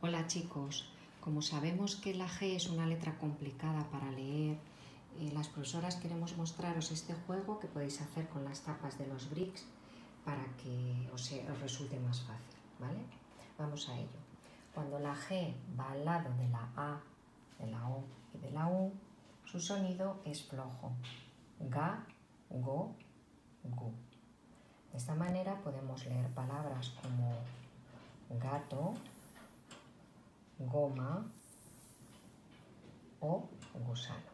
Hola chicos, como sabemos que la G es una letra complicada para leer, las profesoras queremos mostraros este juego que podéis hacer con las tapas de los bricks para que os resulte más fácil, ¿vale? Vamos a ello. Cuando la G va al lado de la A, de la O y de la U, su sonido es flojo. Ga, go, gu. De esta manera podemos leer palabras como gato, goma o gusano.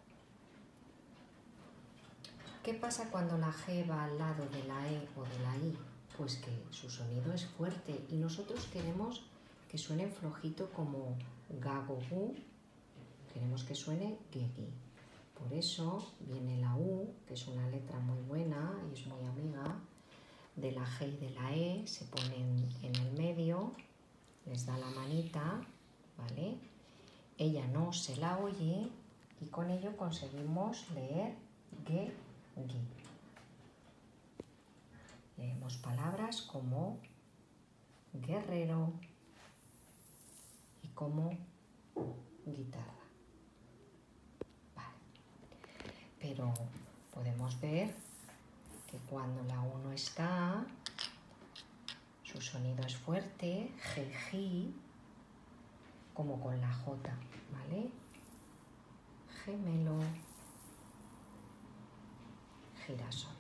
¿Qué pasa cuando la G va al lado de la E o de la I? Pues que su sonido es fuerte y nosotros queremos que suene flojito como ga, go, gu. Queremos que suene ge, gi. Por eso viene la U, que es una letra muy buena y es muy amiga de la G y de la E, se ponen en el medio, les da la manita, ¿vale? Ella no se la oye y con ello conseguimos leer ge, gi. Leemos palabras como guerrero y como guitarra. Vale. Pero podemos ver que cuando la U no está, su sonido es fuerte, ge, gi, como con la J, ¿vale? Gemelo, girasol.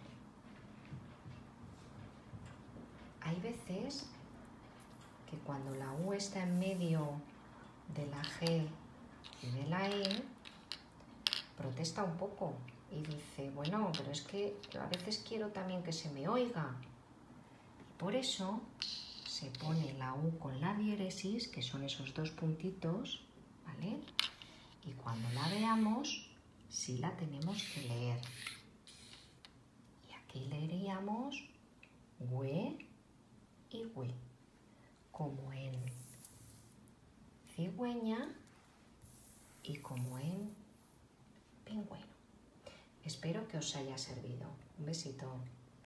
Hay veces que cuando la U está en medio de la G y de la E, protesta un poco y dice, bueno, pero es que yo a veces quiero también que se me oiga. Y por eso se pone la U con la diéresis, que son esos dos puntitos, ¿vale? Y cuando la veamos, sí la tenemos que leer. Y aquí leeríamos we y we, como en cigüeña y como en pingüino. Espero que os haya servido. Un besito.